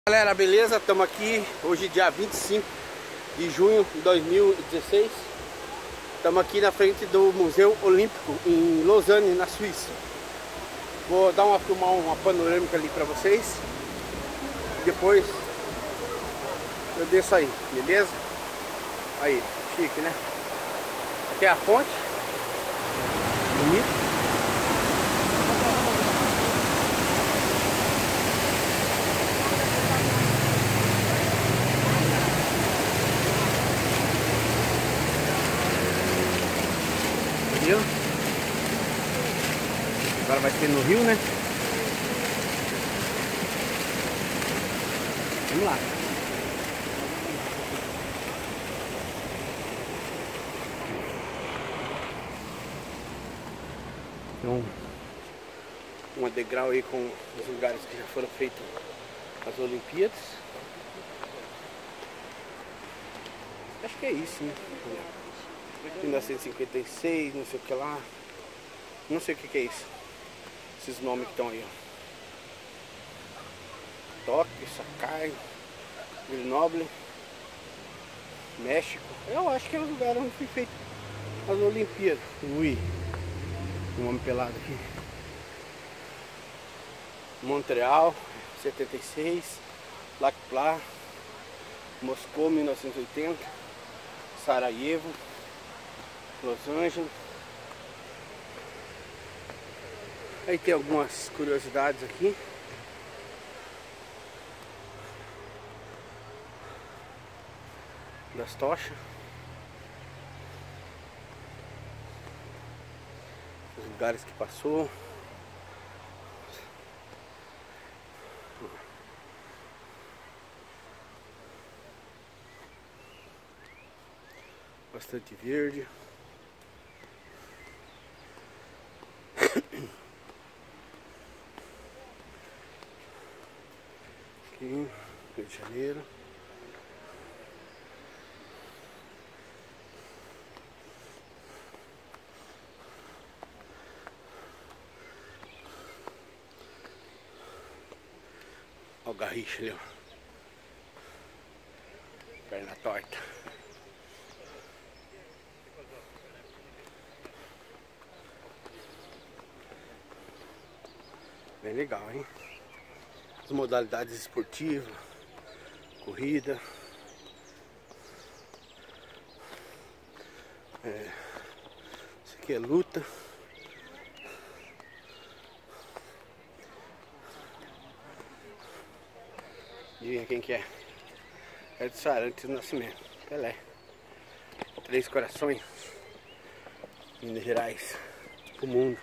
Galera, beleza? Estamos aqui hoje dia 25 de junho de 2016. Estamos aqui na frente do Museu Olímpico em Lausanne, na Suíça. Vou dar filmar uma panorâmica ali para vocês. Depois eu desço aí, beleza? Aí, chique, né? Aqui é a fonte. Bonito. Agora vai ser no rio, né? Vamos lá. Então, um degrau aí com os lugares que já foram feitos as Olimpíadas. Acho que é isso, né? 1956, não sei o que lá. Não sei o que é isso. Esses nomes que estão aí, ó. Tóquio, Sakai, Grenoble, México. Eu acho que é o lugar onde foi feito as Olimpíadas. Ui, um homem pelado aqui. Montreal, 76, Lac Pla, Moscou, 1980, Sarajevo, Los Angeles. Aí tem algumas curiosidades aqui. Das tochas. Os lugares que passou. Bastante verde. Rio de Janeiro. Olha o Garrincha ali, ó. Perna torta. Bem legal, hein? As modalidades esportivas, corrida, isso aqui é luta, adivinha quem que é? É de Arantes do Nascimento, Pelé. 3 corações, Minas Gerais, o mundo.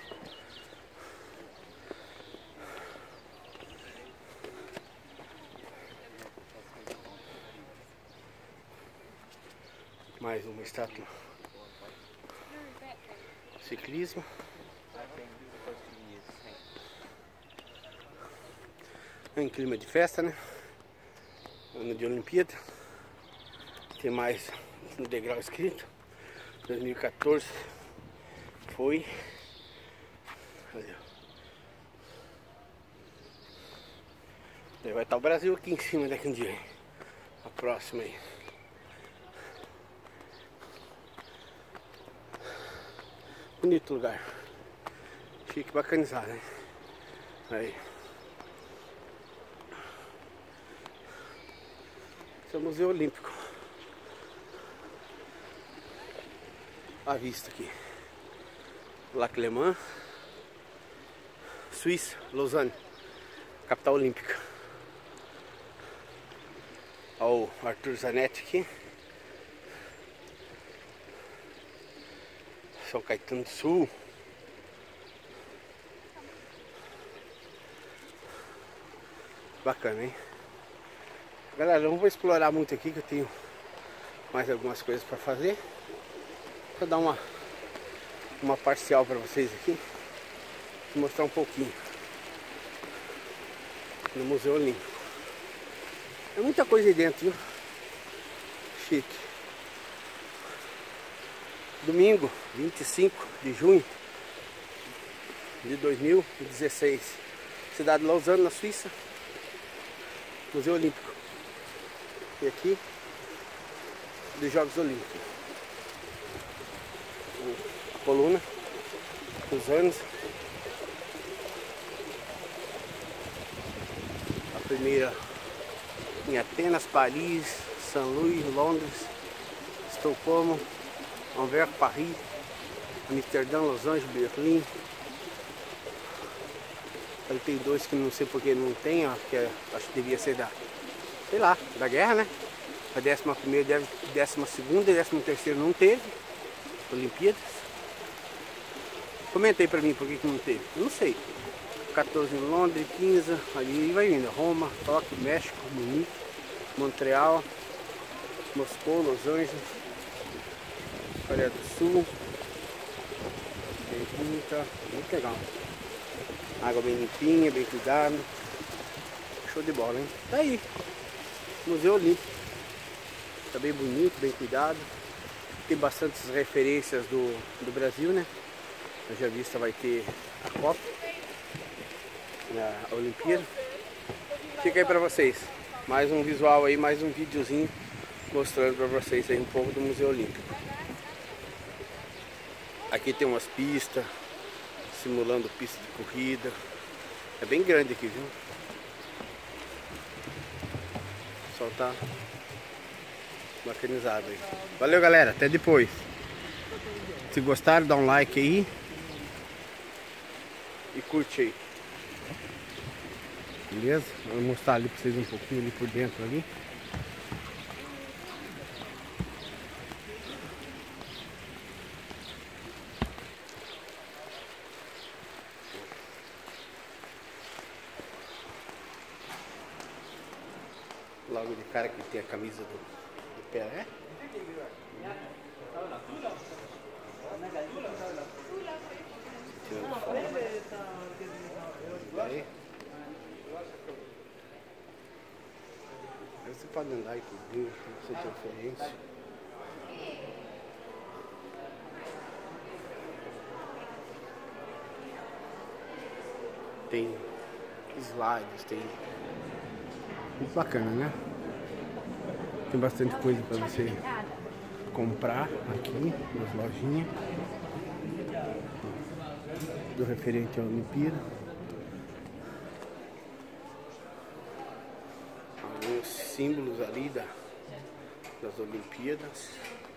Mais uma estátua. Ciclismo. Em clima de festa, né? Ano de Olimpíada. Tem mais no degrau escrito. 2014 foi. Aí vai estar o Brasil aqui em cima daqui um dia. A próxima aí. Bonito lugar. Chique, bacanizado, né? Aí. Esse é o Museu Olímpico. A vista aqui. Lac Léman, Suíça, Lausanne, capital olímpica. Olha o Arthur Zanetti aqui. São Caetano do Sul. Bacana, hein? Galera, eu não vou explorar muito aqui, que eu tenho mais algumas coisas para fazer. Vou dar uma parcial para vocês aqui. Vou mostrar um pouquinho no Museu Olímpico. É muita coisa aí dentro, viu? Chique. Domingo, 25 de junho de 2016. Cidade de Lausanne, na Suíça. Museu Olímpico. E aqui, dos Jogos Olímpicos. A coluna dos anos. A primeira em Atenas, Paris, São Luís, Londres, Estocolmo, Anvers, Paris, Amsterdã, Los Angeles, Berlim. Aí tem dois que não sei porque não tem, ó, que acho que devia ser da, sei lá, da guerra, né? A 11ª, 12ª e 13ª não teve Olimpíadas. Comenta aí pra mim por que não teve. Não sei. 14 em Londres, 15, ali vai indo. Roma, Tóquio, México, Munique, Montreal, Moscou, Los Angeles, Coreia do Sul. Bem bonita, muito legal. Água bem limpinha, bem cuidada. Show de bola, hein? Tá aí. Museu Olímpico. Tá bem bonito, bem cuidado. Tem bastantes referências do Brasil, né? Na já vista vai ter a Copa, a Olimpíada. Fica aí pra vocês. Mais um visual aí, mais um videozinho mostrando pra vocês aí um pouco do Museu Olímpico. Aqui tem umas pistas, simulando pista de corrida. É bem grande aqui, viu? O pessoal tá bacanizado aí. Valeu, galera, até depois. Se gostaram, dá um like aí e curte aí. Beleza? Vou mostrar ali pra vocês um pouquinho ali por dentro ali. Logo de cara que tem a camisa do Pelé. Tirando foto. Aí você pode andar aí por dentro, sem interferência. Tem slides, tem... Muito bacana, né? Tem bastante coisa para você comprar aqui nas lojinhas do referente à Olimpíada. Alguns símbolos ali das Olimpíadas.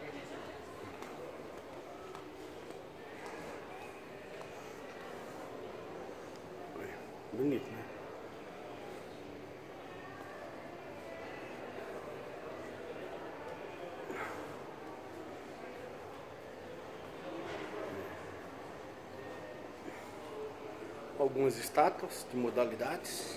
Bonito, né? Algumas estátuas de modalidades.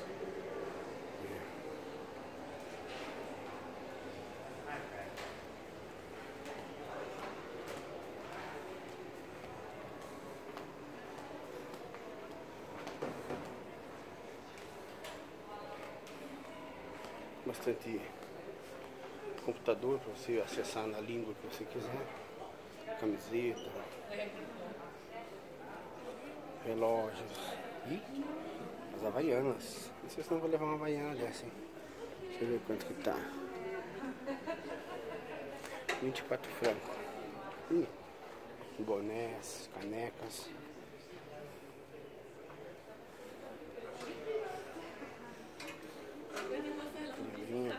Bastante computador para você acessar na língua que você quiser. Camiseta, relógios e as havaianas. Não sei se não vou levar uma havaiana dessa, hein? Deixa eu ver quanto que tá. 24 francos. Bonés, canecas. Livrinho.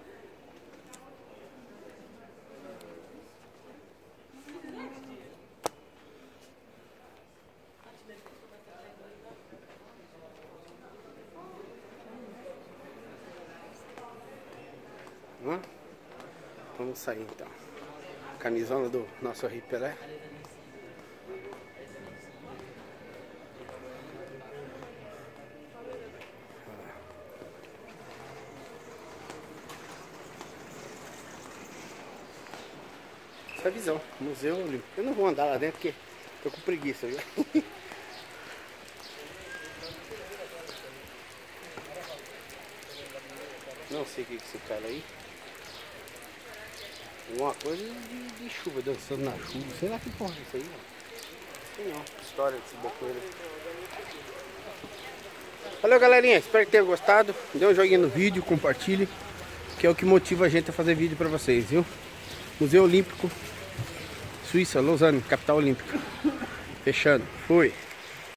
Vamos sair então. Camisola do nosso Rei Pelé. Essa é a visão, Museu Olímpico. Eu não vou andar lá dentro porque tô com preguiça, viu? Não sei o que esse cara aí. Alguma coisa de chuva, dançando na chuva. Sei lá que porra é isso aí, mano. Sei não, história desse bocoeiro. Valeu, galerinha, espero que tenham gostado. Dê um joinha no vídeo, compartilhe, que é o que motiva a gente a fazer vídeo pra vocês, viu? Museu Olímpico, Suíça, Lausanne, capital olímpica. Fechando, fui.